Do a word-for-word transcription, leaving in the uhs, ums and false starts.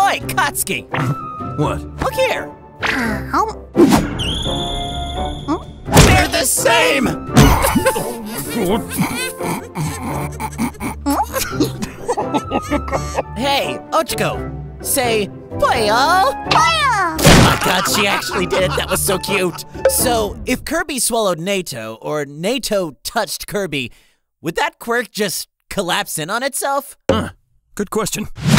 Oi, Katsuki! What? Look here! Huh? They're the same! Hey, Ochako! Say, Phia! Phia! Oh my god, she actually did it! That was so cute! So, if Kirby swallowed Nato, or Nato touched Kirby, would that quirk just collapse in on itself? Huh. Good question.